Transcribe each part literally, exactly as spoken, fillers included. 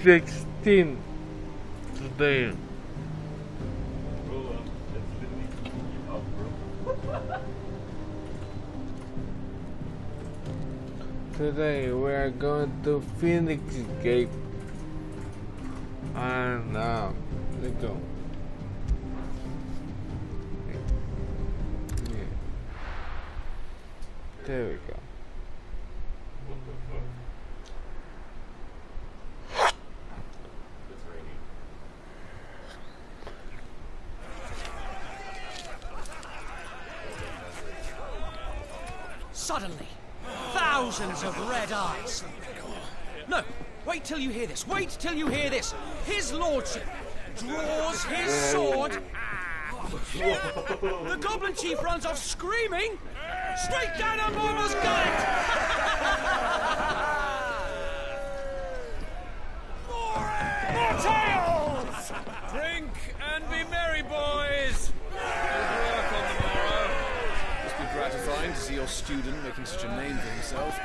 sixteen today. Today we are going to Phoenix Gate, and uh, let's go. Yeah. There we go. Suddenly, thousands of red eyes. No, wait till you hear this. Wait till you hear this. His lordship draws his sword. The goblin chief runs off screaming straight down a Mormor's gullet. More, more tales! Drink and be merry, boys. Good work on the morrow. Must be gratifying to see your student making such a name for himself.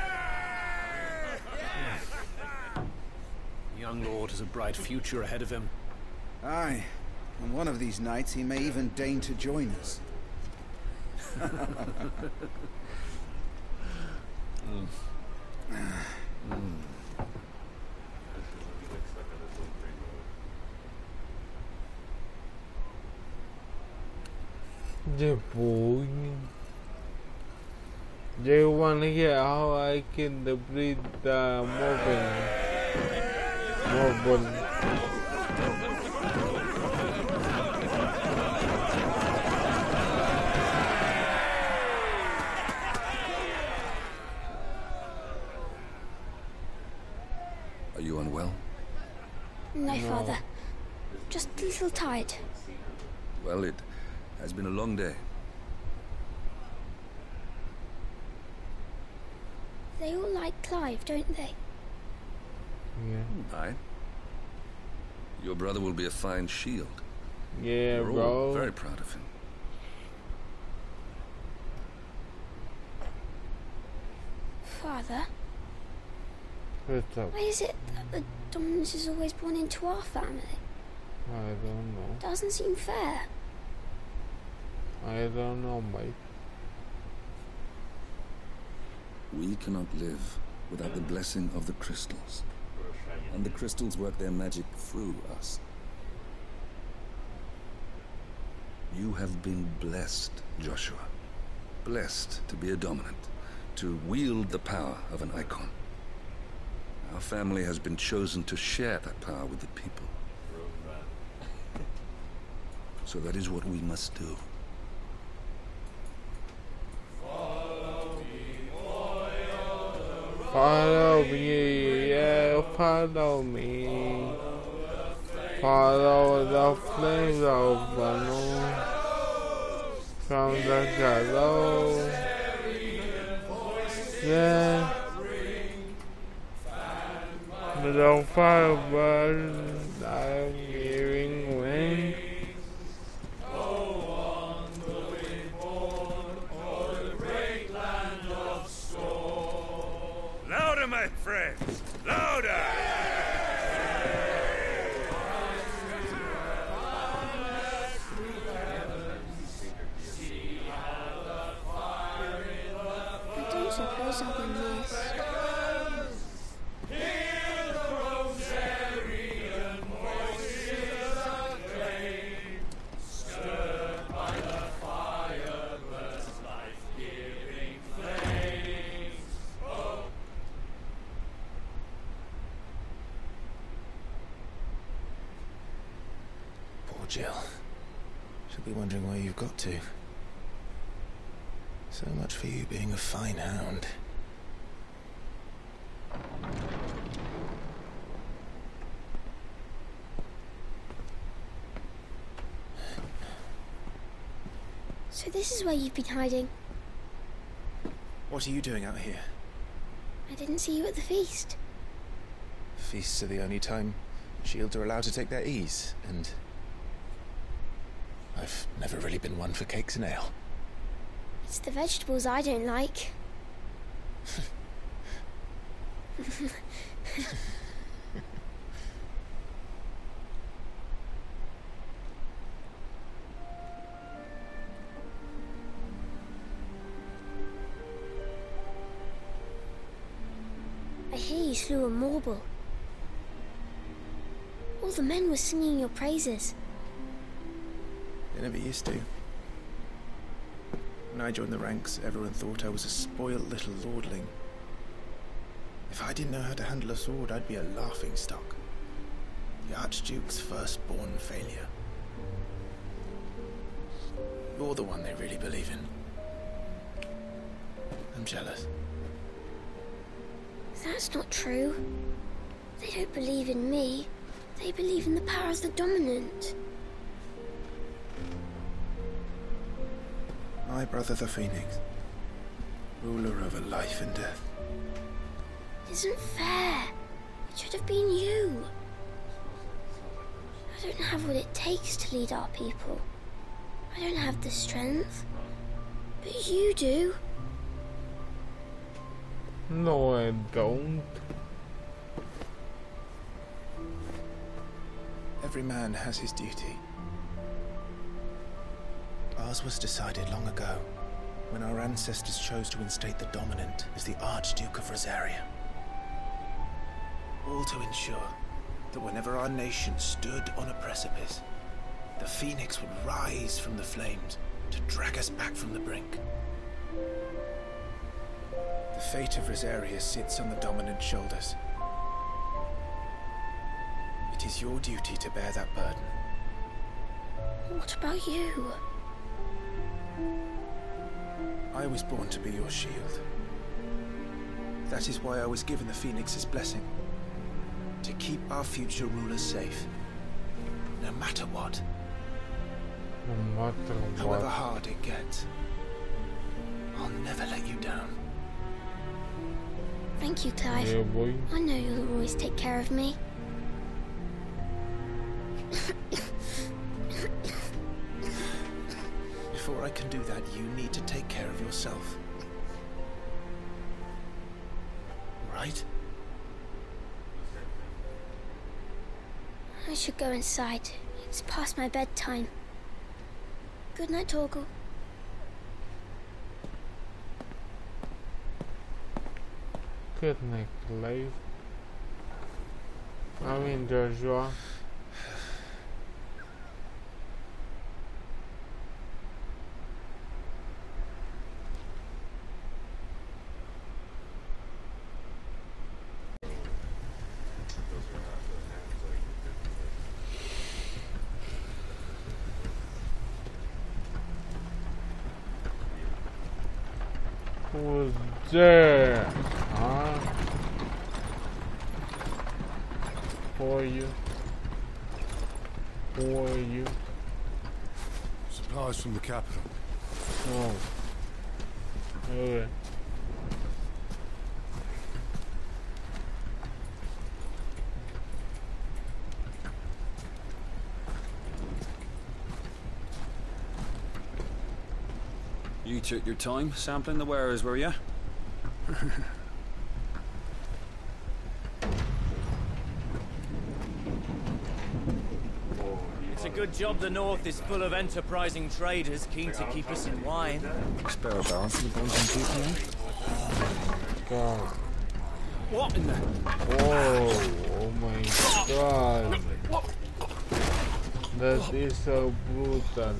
The young lord has a bright future ahead of him. Aye. On one of these nights, he may even deign to join us. mm. Mm. The boy. They want to hear how I can deplete the mobile. Mobile. Are you unwell? No, No. Father. Just a little tired. Well, it has been a long day. They all like Clive, don't they? Yeah. Aye. Your brother will be a fine shield. Yeah, We're bro. all very proud of him. Father, What's up? why is it that the dominance is always born into our family? I don't know. Doesn't seem fair. I don't know, mate. We cannot live without the blessing of the crystals. And the crystals work their magic through us. You have been blessed, Joshua. Blessed to be a dominant, to wield the power of an icon. Our family has been chosen to share that power with the people. So that is what we must do. Follow me, yeah, follow me. Follow the flames of Banu from the shadow. Yeah. The fire burns, I'm hearing wind. Louder, my friends! Louder! I don't suppose I'll be missed. Poor Jill. She'll be wondering where you've got to. So much for you being a fine hound. So this is where you've been hiding. What are you doing out here? I didn't see you at the feast. Feasts are the only time shields are allowed to take their ease, and I've never really been one for cakes and ale. It's the vegetables I don't like. hear you slew a Morbol. All the men were singing your praises. They never used to. When I joined the ranks, everyone thought I was a spoiled little lordling. If I didn't know how to handle a sword, I'd be a laughing stock. The Archduke's firstborn failure. You're the one they really believe in. I'm jealous. That's not true. They don't believe in me. They believe in the power of the Dominant. My brother the Phoenix, ruler over life and death. Isn't fair. It should have been you. I don't have what it takes to lead our people. I don't have the strength. But you do. No, I don't. Every man has his duty. Ours was decided long ago, when our ancestors chose to instate the Dominant as the Archduke of Rosaria. All to ensure that whenever our nation stood on a precipice, the Phoenix would rise from the flames to drag us back from the brink. The fate of Rosaria sits on the Dominant's shoulders. It is your duty to bear that burden. What about you? I was born to be your shield. That is why I was given the Phoenix's blessing. To keep our future rulers safe. No matter what. No matter However what. hard it gets. I'll never let you down. Thank you, Clive. Yeah, boy. I know you'll always take care of me. Before I can do that, you need to take care of yourself. Right? I should go inside. It's past my bedtime. Good night, Torgal. Good night, Clive. I mean, Joshua. Who's there? Huh? Who are you? Who are you? Supplies from the capital. Oh. Okay. You took your time sampling the wares, were you? It's a good job the North is full of enterprising traders keen to keep us in wine. Spare a barrel for the boys and people, God. What in the... Oh, oh my God. That is so brutal.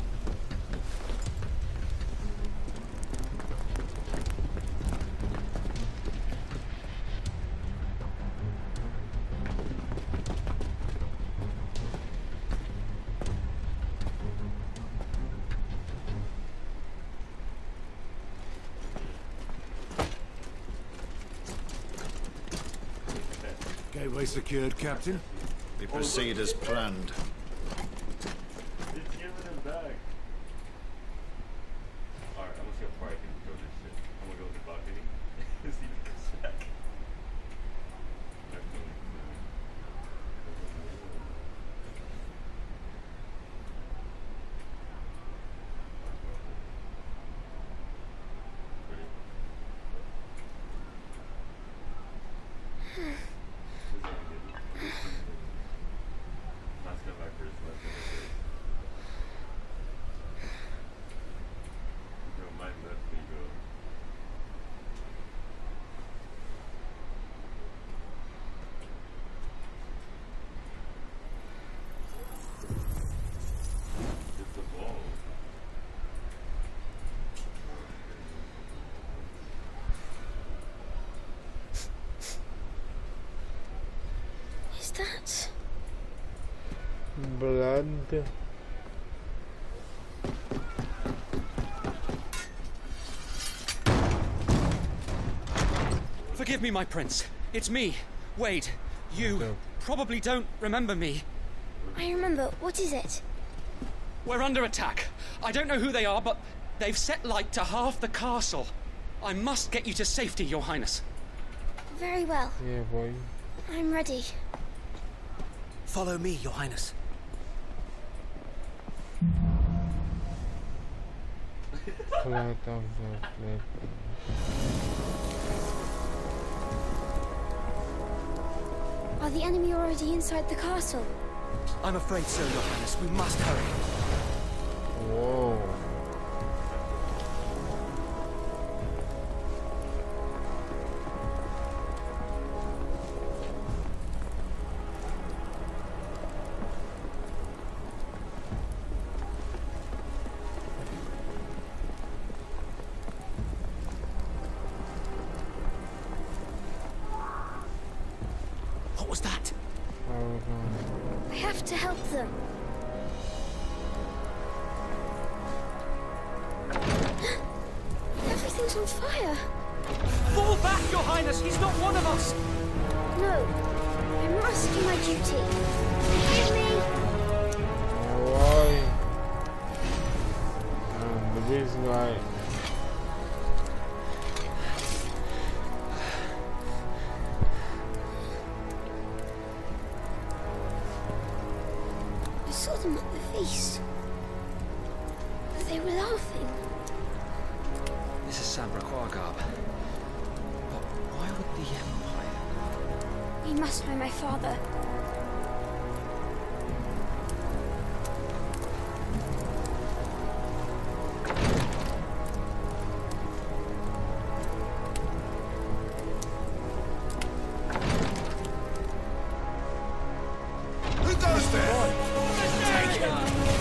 Gateway secured, Captain. We proceed as planned. Blood. Forgive me, my prince. It's me, Wade. You probably don't remember me. I remember. What is it? We're under attack. I don't know who they are, but they've set light to half the castle. I must get you to safety, Your Highness. Very well. Yeah, boy. I'm ready. Follow me, Your Highness. Flight of the flip. Are the enemy already inside the castle? I'm afraid so, Your Highness. We must hurry. Whoa. What was that? I have to help them. Everything's on fire. Fall back, Your Highness! He's not one of us! No, I must do my duty. Forgive me. Why? Um, the reason why. I saw them at the feast. But they were laughing. This is Sambra Quagab. But why would the Empire? We must find my father. Who goes there? Take him!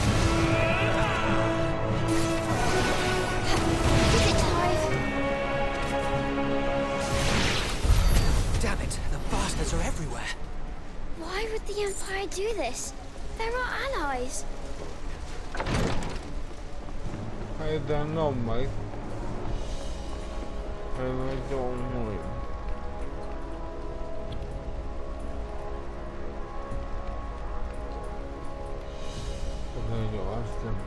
Is it Clive? Damn it, the bastards are everywhere. Why would the Empire do this? They're our allies. I don't know, mate. I don't know. I'm gonna ask them.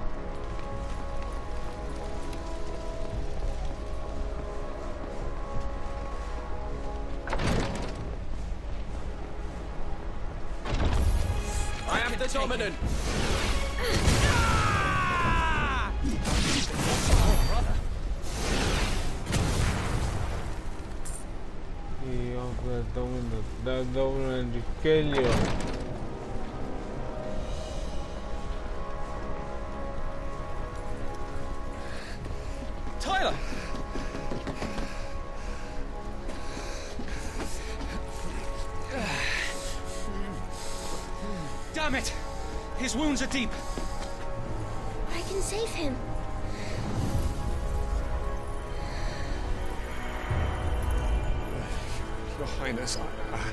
I am the dominant! Io da dove da dove Richelio. Tyler! Damn it! His wounds are deep. I can save him. Your Highness, I... I...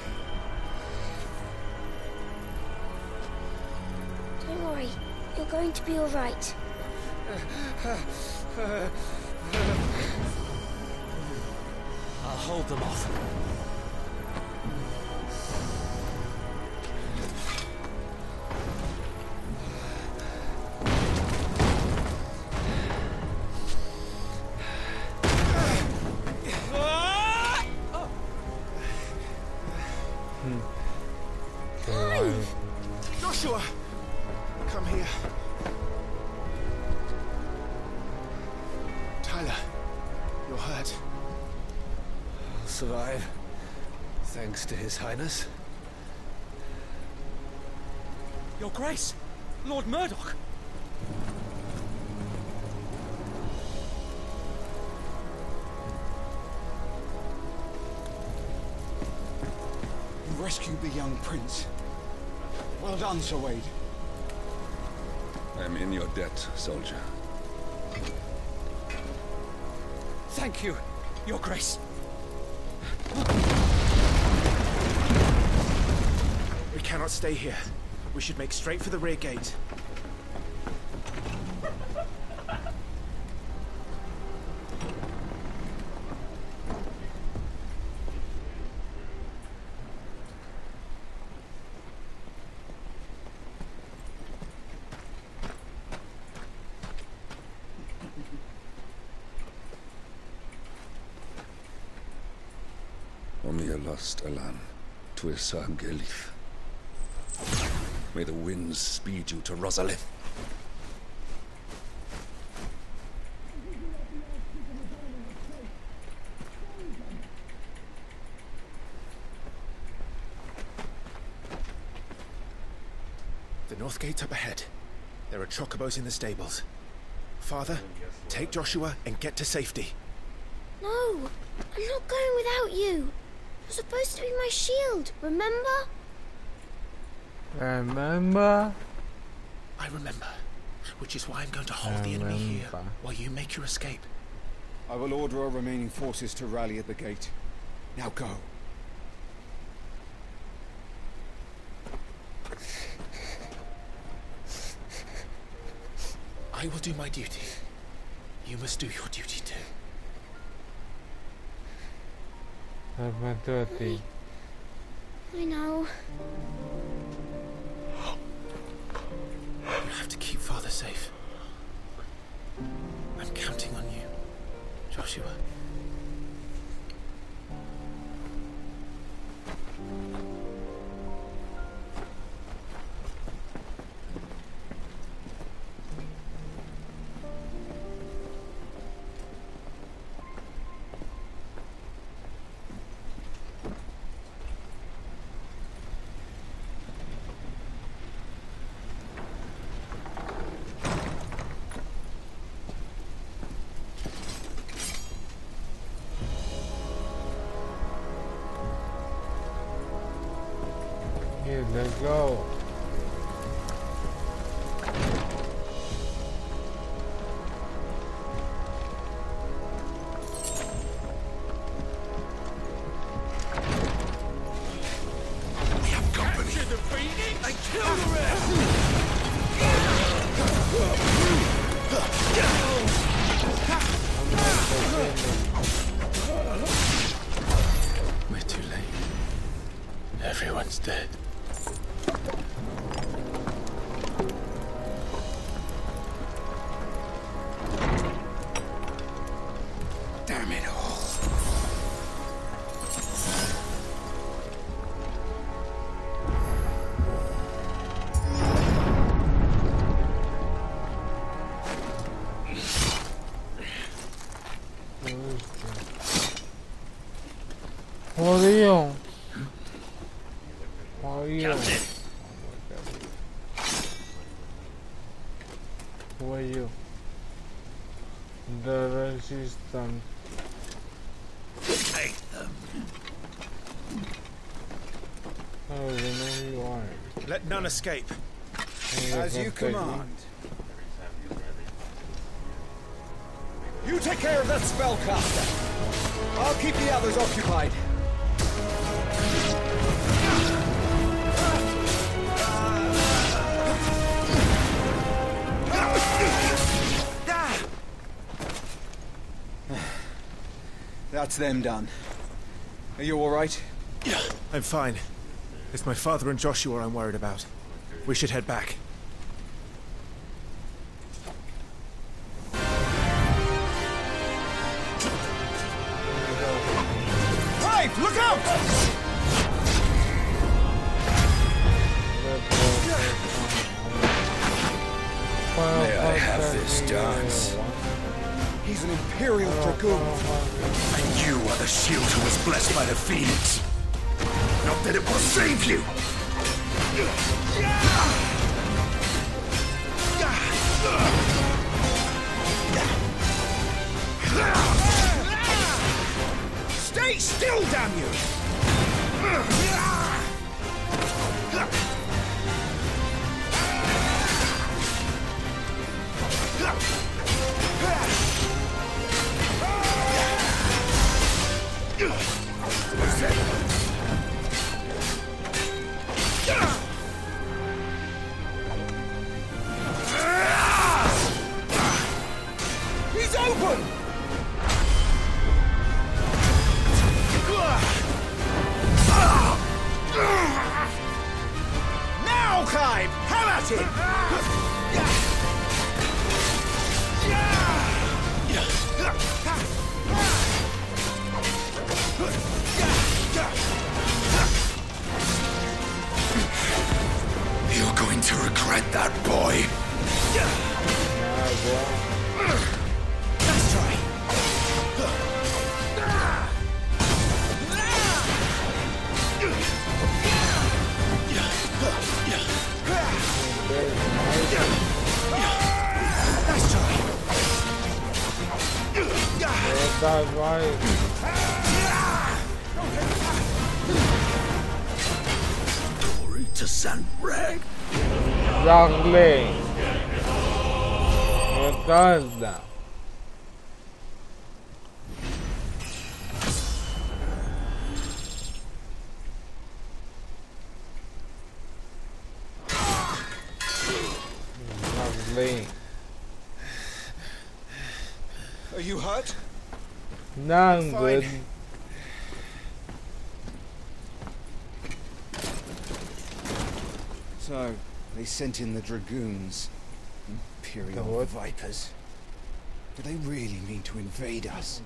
Don't worry. You're going to be all right. I'll hold them off. Clive! Joshua! Come here. Tyler, you're hurt. I'll survive. Thanks to His Highness. Your Grace! Lord Murdoch! You rescued the young prince. Well done, Sir Wade. I am in your debt, soldier. Thank you, Your Grace. We cannot stay here. We should make straight for the rear gate. Omnia lost Alan, Tuisa Gelith. May the winds speed you to Rosalith. The north gate's up ahead. There are chocobos in the stables. Father, take Joshua and get to safety. No, I'm not going without you. You're supposed to be my shield, remember? Remember? I remember. Which is why I'm going to hold the enemy here while you make your escape. I will order our remaining forces to rally at the gate. Now go. I will do my duty. You must do your duty too. Apa tu hati? I know. You have to keep Father safe. I'm counting on you, Joshua. Here, let's go. We have company. Capture the Phoenix and kill the rest. We're too late. Everyone's dead. Damn it all. Jodido. Jodido. Who are you? The resistance. Take them. Oh, they know who you are. Let none escape. As you command. You take care of that spellcaster. I'll keep the others occupied. That's them done. Are you all right? Yeah, I'm fine. It's my father and Joshua I'm worried about. We should head back. Clive, look out! May I have this dance? He's an Imperial Dragoon. And you are the shield who was blessed by the Phoenix. Not that it will save you! Stay still, damn you! time! Have at it! You're going to regret that, boy. Let's try. Let's try. That's right. Glory to Saint Reg. Exactly. It does that. Lovely. Are you hurt? No, I'm good. So, they sent in the Dragoons. Imperial The what? Vipers. Do they really mean to invade us?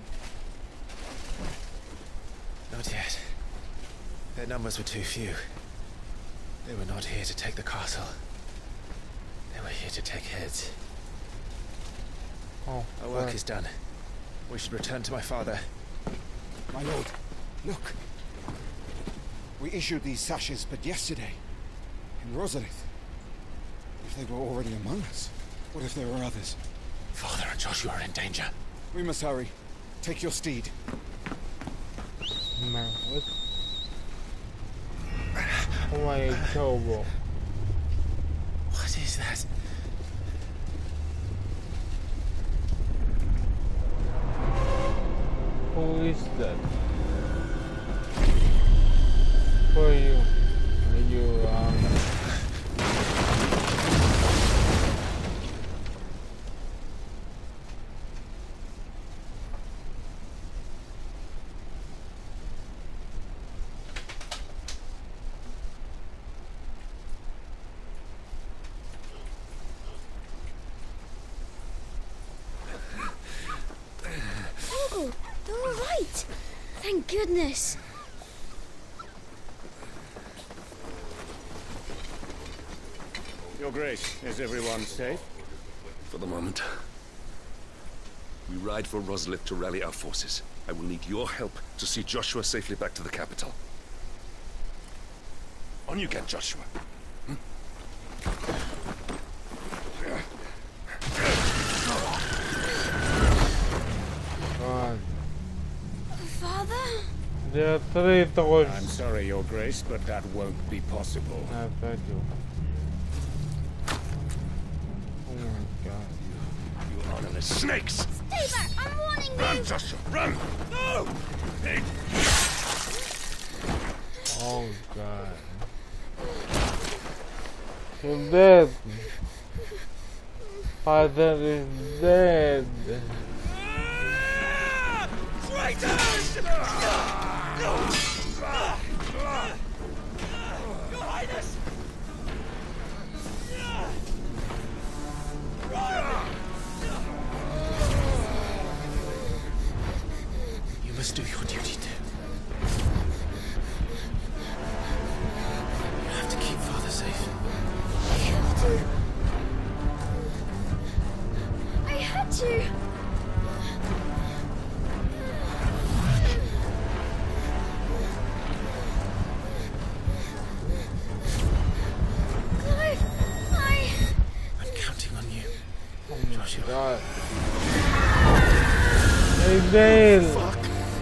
Not yet. Their numbers were too few. They were not here to take the castle. They were here to take heads. Oh, Our work fuck. is done. We should return to my father. My lord, look. We issued these sashes but yesterday. In Rosalith. If they were already among us, what if there were others? Father and Joshua are in danger. We must hurry. Take your steed. Man, what? Oh my god. What is that? Who is that? Who are you? Are you, um... Uncle, they're all right. Thank goodness. Your Grace, is everyone safe? For the moment. We ride for Rosalith to rally our forces. I will need your help to see Joshua safely back to the capital. On you get, Joshua. Hmm? God. Father? There are three doors. I'm sorry, Your Grace, but that won't be possible. I beg you. Oh my god. You honorless snakes! Stay back! I'm warning you! Run, Joshua, run! No! Hey. Oh god. You're dead. Father is dead. Traitors! Your Highness! You must do your duty too. You have to keep Father safe. I have to. I had to. Clive, I... I'm counting on you. Oh my Joshua. god. Hey Dale! Fuck.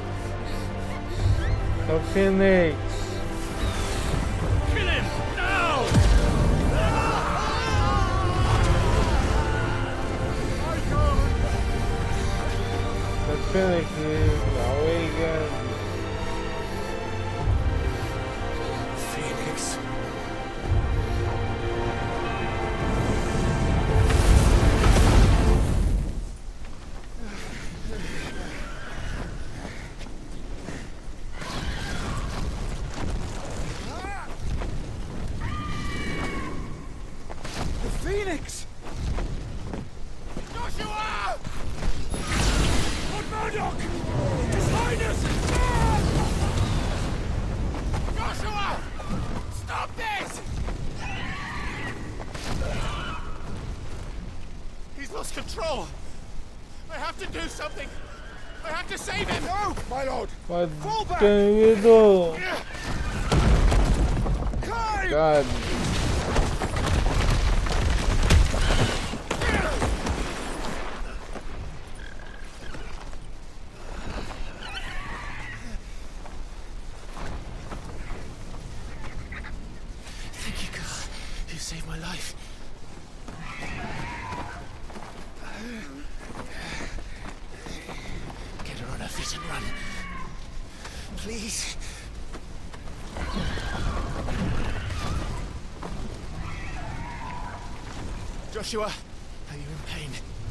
The Phoenix! Kill him! Now! The Phoenix is awakened. Phoenix. Phoenix! Joshua! Lord Murdoch! His Highness! Joshua! Stop this! He's lost control. I have to do something. I have to save him. No, my lord. What Fall back. can we do? Climb. God. Thank you, God. You saved my life. Get her on her feet and run. Please. Joshua, are you in pain?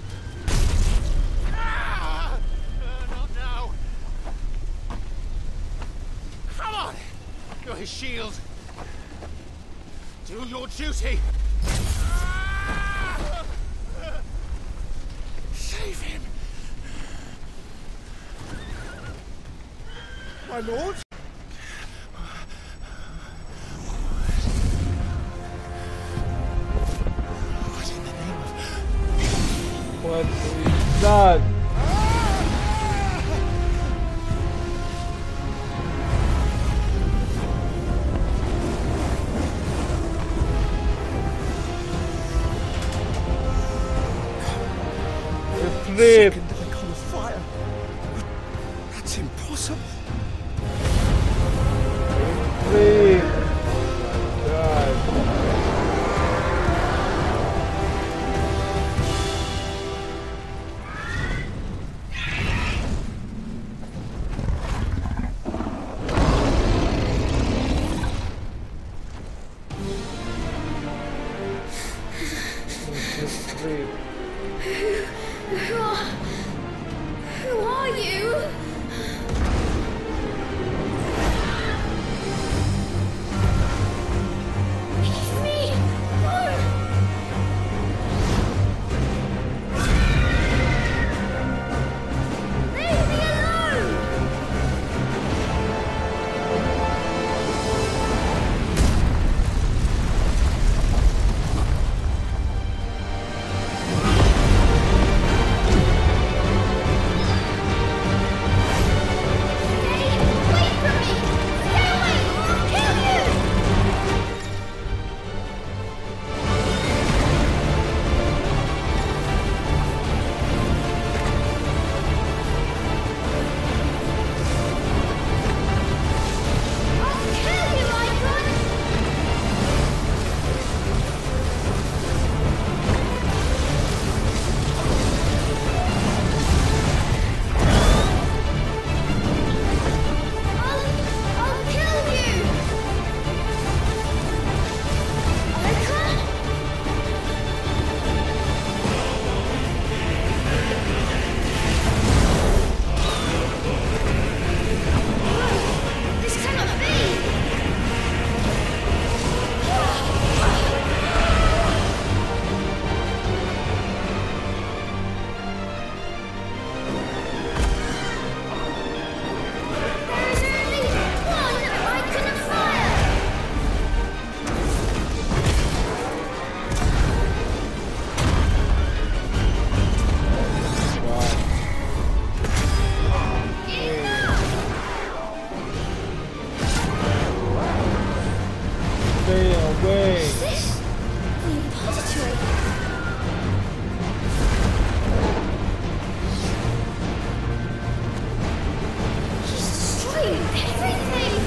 Ah! Uh, not now. Come on! You're his shield. Do your duty. Ah! Save him. My lord? What in the name of... What is that? Afraid. Second to become fire. That's impossible. Afraid. Oh my God. Afraid. Who are, who are you? Leave me alone. Leave me alone. Stay away from me. Stay away. I'll kill you. I'll kill you, Icon! I'll, I'll kill you! Icon? This cannot be! There is only one icon of fire! Enough! Stay away. Is this the impository? He's destroying everything!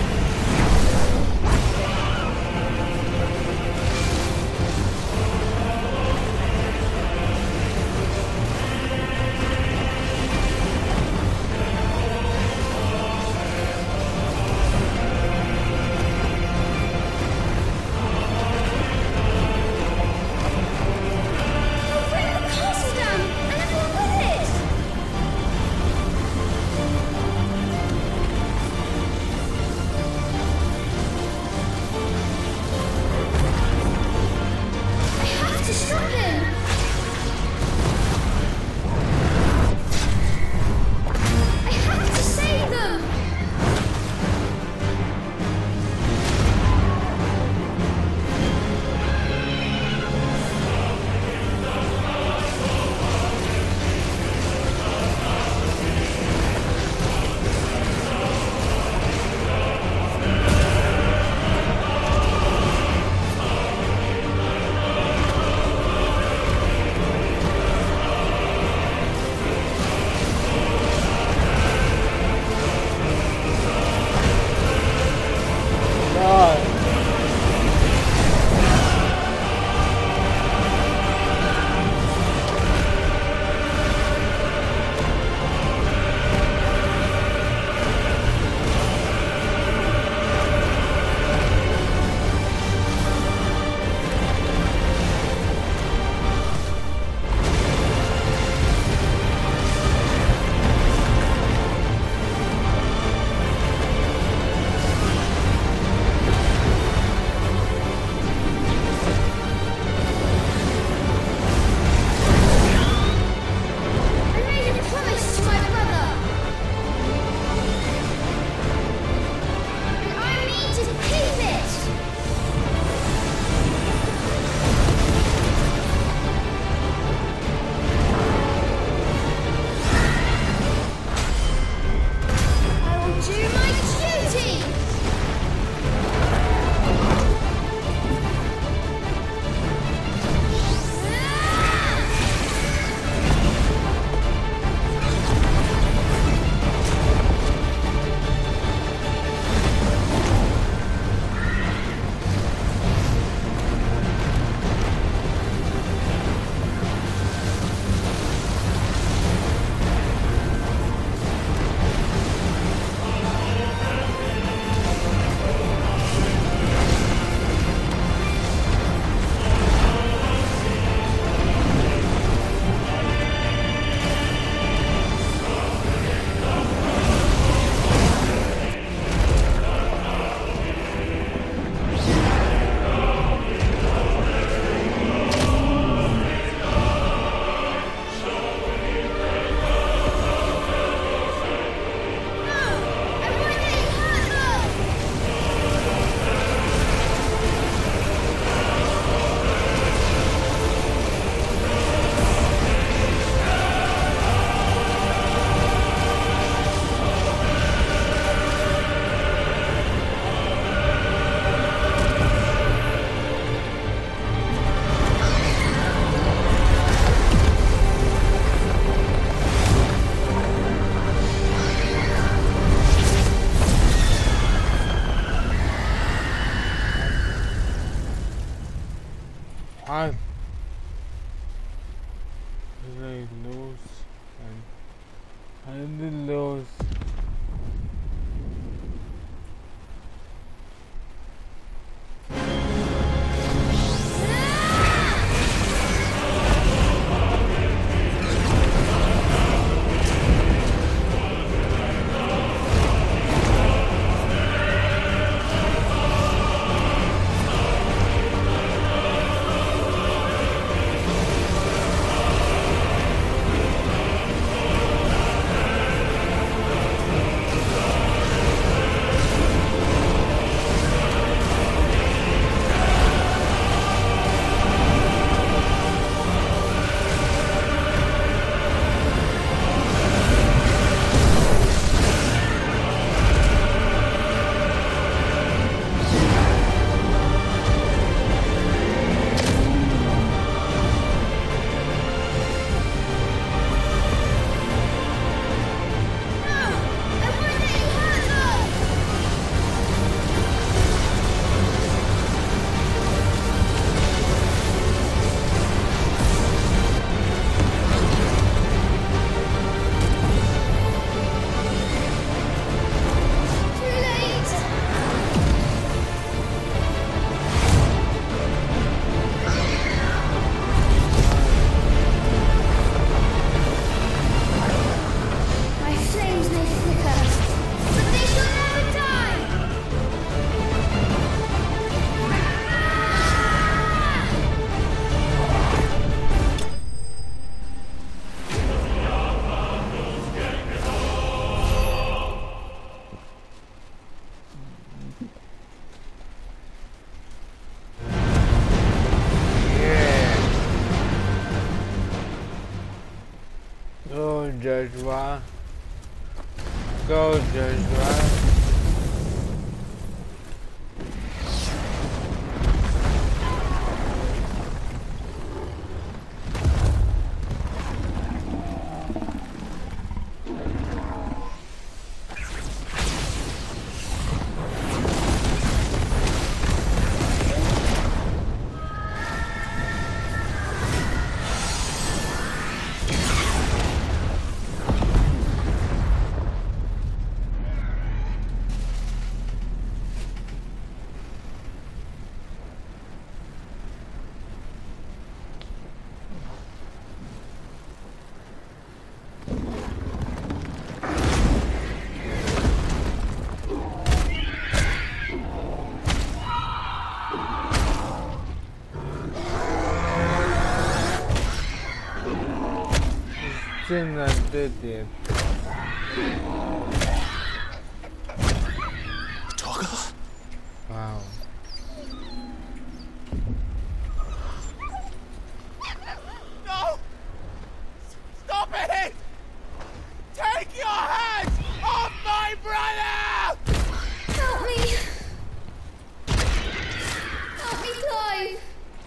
I really lose and and lose. Joshua. Go, Joshua.真的这点。 Talker? Wow. No! Stop it! Take your hands off my brother! Help me! Help me, Clive!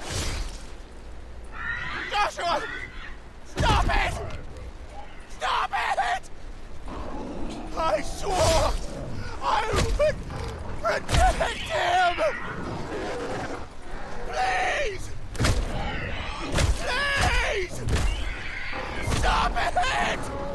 Joshua! Stop it! Stop it! I swore I would protect him! Please! Please! Stop it!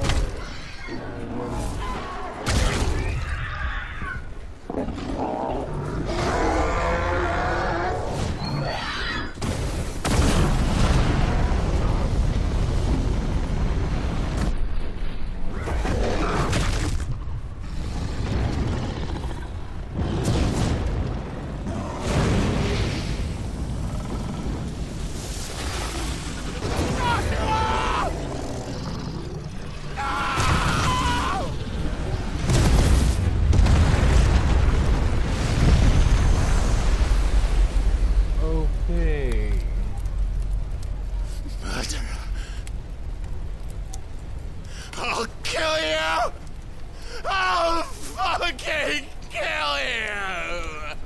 I'll kill you! I'll fucking kill you!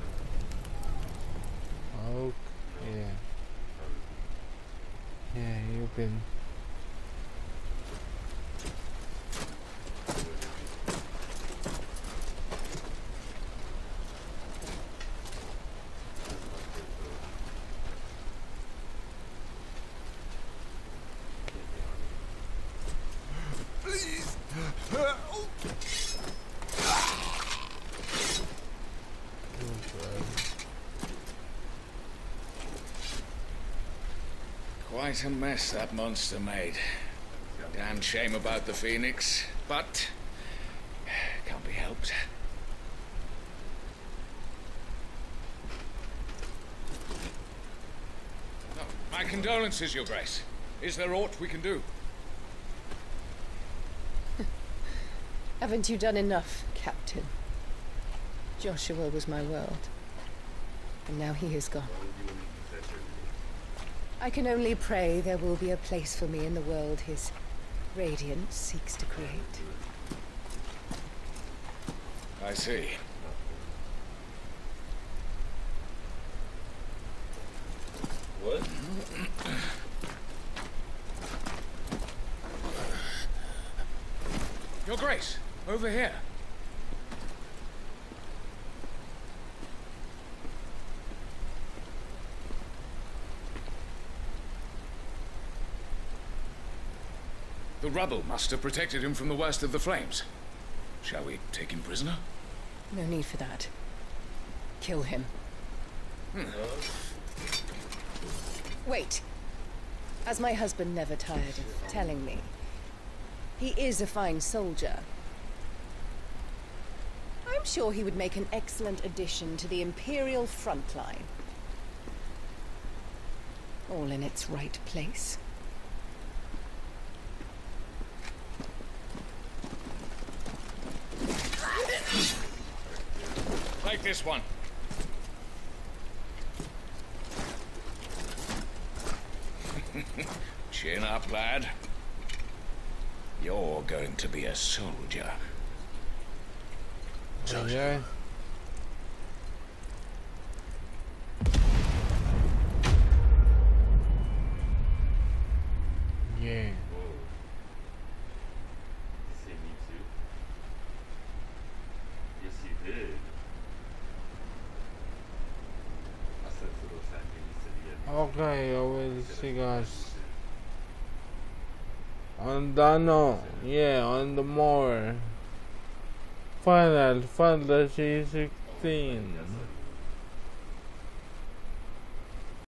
Oh, yeah. Yeah, you've been... Quite a mess that monster made. Damn shame about the Phoenix, but can't be helped. Oh, my condolences, Your Grace. Is there aught we can do? Haven't you done enough, Captain? Joshua was my world, and now he is gone. I can only pray there will be a place for me in the world his radiance seeks to create. I see. What? Your Grace, over here. The rubble must have protected him from the worst of the flames. Shall we take him prisoner? No need for that. Kill him. Hmm. Wait. As my husband never tired of telling me, he is a fine soldier. I'm sure he would make an excellent addition to the Imperial front line. All in its right place. Take this one. Chin up, lad. You're going to be a soldier. Okay. Yeah. Yes, you did. Okay, I will see guys. On the no, yeah, on the more Final Fantasy sixteen.